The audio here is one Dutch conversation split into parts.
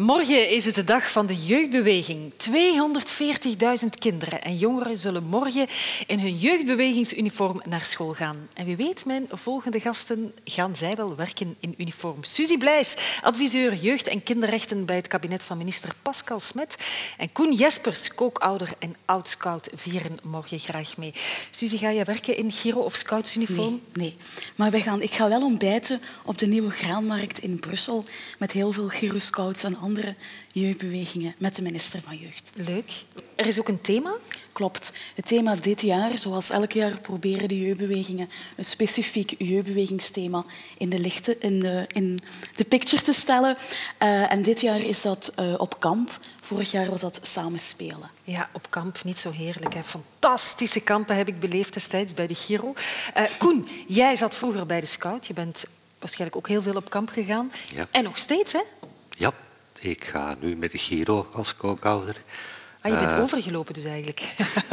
Morgen is het de dag van de jeugdbeweging. 240.000 kinderen en jongeren zullen morgen in hun jeugdbewegingsuniform naar school gaan. En wie weet, mijn volgende gasten gaan zij wel werken in uniform. Suzy Blijs, adviseur jeugd- en kinderrechten bij het kabinet van minister Pascal Smet. En Koen Jespers, kookouder en oud-scout, vieren morgen graag mee. Suzy, ga je werken in Giro- of scoutsuniform? Nee. Maar ik ga wel ontbijten op de Nieuwe Graanmarkt in Brussel met heel veel Giro-scouts en andere jeugdbewegingen met de minister van Jeugd. Leuk. Er is ook een thema? Klopt. Het thema dit jaar, zoals elk jaar, proberen de jeugdbewegingen een specifiek jeugdbewegingsthema in de picture te stellen. En dit jaar is dat op kamp. Vorig jaar was dat samen spelen. Ja, op kamp. Niet zo heerlijk. Hè. Fantastische kampen heb ik beleefd destijds bij de Giro. Koen, jij zat vroeger bij de Scout. Je bent waarschijnlijk ook heel veel op kamp gegaan. Ja. En nog steeds, hè? Ja, ik ga nu met de Giro als kookouder. Je bent overgelopen dus eigenlijk.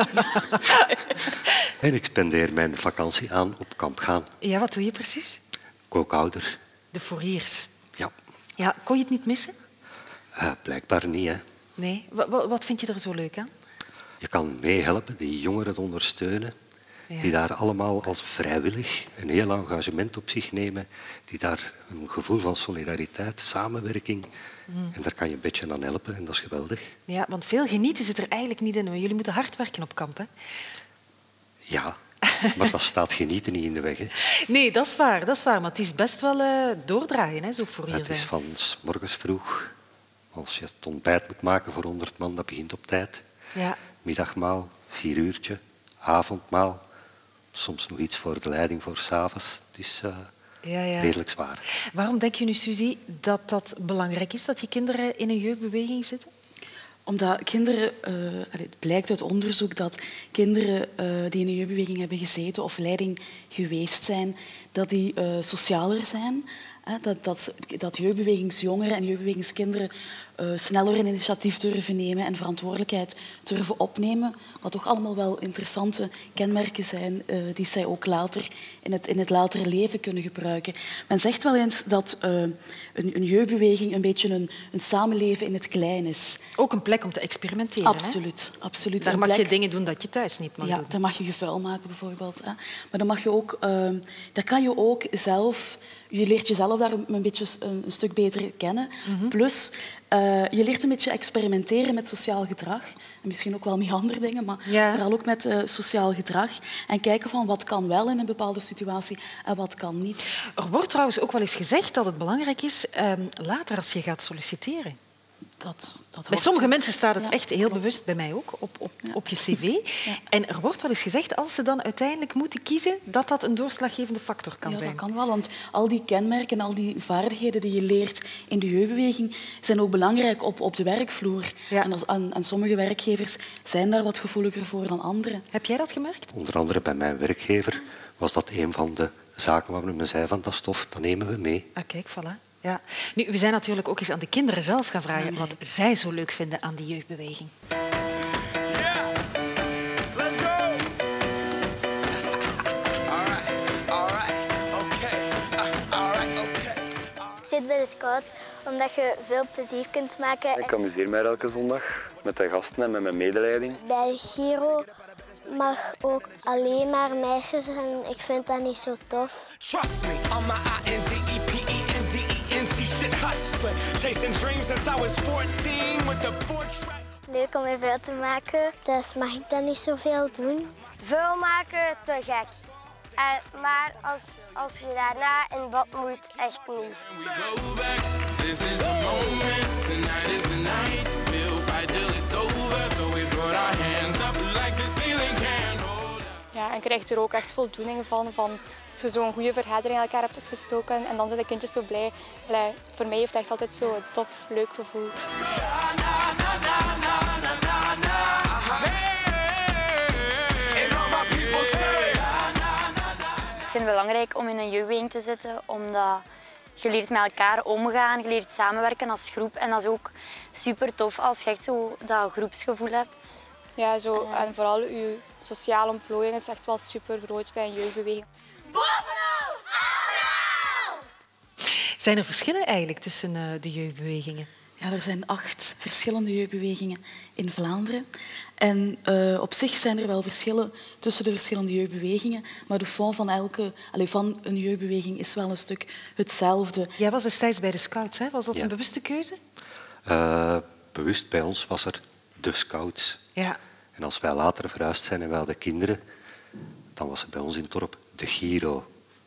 En ik spendeer mijn vakantie aan op kamp gaan. Ja, wat doe je precies? Kookouder. De fouriers. Ja. Ja, kon je het niet missen? Blijkbaar niet, hè. Nee. Wat vind je er zo leuk aan? Je kan meehelpen, die jongeren ondersteunen, Ja. die daar allemaal als vrijwillig een heel engagement op zich nemen, die daar een gevoel van solidariteit, samenwerking, en daar kan je een beetje aan helpen en dat is geweldig. Ja, want veel genieten zit er eigenlijk niet in. Maar jullie moeten hard werken op kamp, hè? Ja, maar dat staat genieten niet in de weg, hè. Nee, dat is waar. Maar het is best wel doordraaien, hè, zo fourier Het is zijn. van 's morgens vroeg. Als je het ontbijt moet maken voor 100 man, dat begint op tijd. Ja. Middagmaal, 4 uurtje, avondmaal. Soms nog iets voor de leiding voor 's avonds. Het is redelijk zwaar. Waarom denk je nu, Suzy, dat dat belangrijk is, dat je kinderen in een jeugdbeweging zitten? Omdat kinderen, het blijkt uit onderzoek dat kinderen die in een jeugdbeweging hebben gezeten of leiding geweest zijn, dat die socialer zijn. Dat jeugdbewegingsjongeren en jeugdbewegingskinderen sneller een initiatief durven nemen en verantwoordelijkheid durven opnemen. Wat toch allemaal wel interessante kenmerken zijn die zij ook later in het latere leven kunnen gebruiken. Men zegt wel eens dat een jeugdbeweging een beetje een samenleven in het klein is. Ook een plek om te experimenteren. Absoluut. Hè? Absoluut. Daar mag je dingen doen dat je thuis niet mag doen. Daar mag je je vuil maken bijvoorbeeld. Hè. Maar dan mag je ook, daar kan je ook zelf... Je leert jezelf daar een beetje een stuk beter kennen. Plus, je leert een beetje experimenteren met sociaal gedrag. En misschien ook wel met andere dingen, maar vooral ook met sociaal gedrag. En kijken van wat kan wel in een bepaalde situatie en wat kan niet. Er wordt trouwens ook wel eens gezegd dat het belangrijk is later als je gaat solliciteren. Bij sommige mensen staat het echt heel bewust, bij mij ook, op je cv. Ja. En er wordt wel eens gezegd, als ze dan uiteindelijk moeten kiezen, dat dat een doorslaggevende factor kan zijn. Ja, dat kan wel, want al die kenmerken, al die vaardigheden die je leert in de jeugdbeweging zijn ook belangrijk op de werkvloer. Ja. En sommige werkgevers zijn daar wat gevoeliger voor dan anderen. Heb jij dat gemerkt? Onder andere bij mijn werkgever was dat een van de zaken waar men me zei van dat stof, dat nemen we mee. Ah, kijk, voilà. Ja. Nu, we zijn natuurlijk ook eens aan de kinderen zelf gaan vragen wat zij zo leuk vinden aan die jeugdbeweging. Ik zit bij de Scouts omdat je veel plezier kunt maken. Ik amuseer mij elke zondag met de gasten en met mijn medeleiding. Bij de Giro mag ook alleen maar meisjes en ik vind dat niet zo tof. Trust me, on my INDEPENDENT shit hustling. Chasing dreams since I was 14 with the 4-track. Leuk om er veel te maken, dus mag ik dat niet zoveel doen. Veel maken, te gek. Maar als je daarna in bad moet, echt niet. This is the moment, tonight is the night. We'll fight till it's over, so we put our hands up like the ceiling can't hold. Ja, en krijg je er ook echt voldoening van als je zo'n goede vergadering in elkaar hebt uitgestoken en dan zijn de kindjes zo blij. Voor mij heeft het echt altijd zo'n tof, leuk gevoel. Ik vind het belangrijk om in een jeugdbeweging te zitten, omdat je leert met elkaar omgaan, je leert samenwerken als groep. En dat is ook super tof als je echt zo dat groepsgevoel hebt. Ja, en vooral je sociale ontplooiing is echt wel super groot bij een jeugdbeweging. Zijn er verschillen eigenlijk tussen de jeugdbewegingen? Ja, er zijn 8 verschillende jeugdbewegingen in Vlaanderen. En op zich zijn er wel verschillen tussen de verschillende jeugdbewegingen, maar de fond van een jeugdbeweging is wel een stuk hetzelfde. Jij was destijds bij de Scouts, hè? Was dat Ja. een bewuste keuze? Bewust bij ons was er de Scouts. Ja. En als wij later verhuisd zijn en wij hadden kinderen, dan was er bij ons in het dorp de Giro.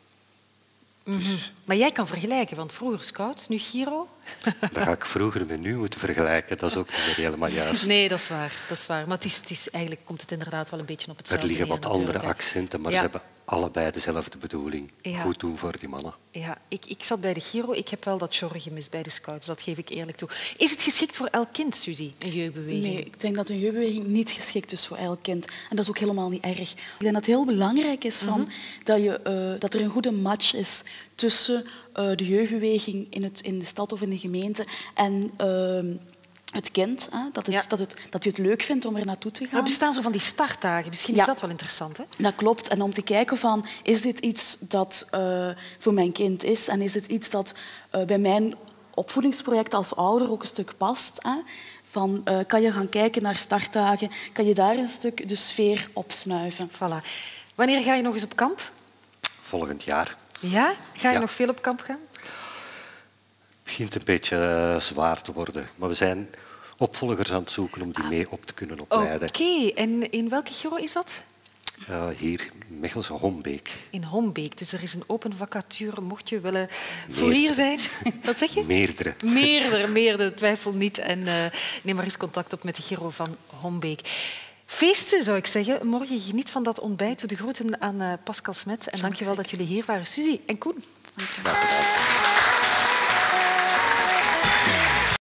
Maar jij kan vergelijken, want vroeger Scouts, nu Giro. Dat ga ik vroeger met nu moeten vergelijken. Dat is ook niet meer helemaal juist. Nee, dat is waar. Dat is waar. Maar eigenlijk komt het inderdaad wel een beetje op Er hetzelfde liggen neer, wat andere natuurlijk, hè. accenten, maar Ja. ze hebben allebei dezelfde bedoeling. Ja. Goed doen voor die mannen. Ja, ik zat bij de Giro. Ik heb wel dat genre gemist bij de Scouts. Dat geef ik eerlijk toe. Is het geschikt voor elk kind, Suzy, een jeugdbeweging? Nee, ik denk dat een jeugdbeweging niet geschikt is voor elk kind. En dat is ook helemaal niet erg. Ik denk dat het heel belangrijk is dat er een goede match is tussen de jeugdbeweging in de stad of in de gemeente en het kind. Hè? Dat je het leuk vindt om er naartoe te gaan. Er bestaan zo van die startdagen. Misschien is Ja. dat wel interessant, hè? Dat klopt. En om te kijken van, is dit iets dat voor mijn kind is en is dit iets dat bij mijn opvoedingsproject als ouder ook een stuk past. Hè? Van, kan je gaan kijken naar startdagen, kan je daar een stuk de sfeer opsnuiven. Voilà. Wanneer ga je nog eens op kamp? Volgend jaar. Ja? Ga je Ja. nog veel op kamp gaan? Het begint een beetje zwaar te worden. Maar we zijn opvolgers aan het zoeken om die mee op te kunnen opleiden. Oké. En in welke Giro is dat? Hier, Mechelse Hombeek. In Hombeek. Dus er is een open vacature. Mocht je willen fourier zijn. Wat zeg je? Meerdere. Meerdere, twijfel niet. En neem maar eens contact op met de Giro van Hombeek. Feesten, zou ik zeggen. Morgen geniet van dat ontbijt. De groeten aan Pascal Smet. En dank je wel dat jullie hier waren. Suzy en Koen. Graag gedaan.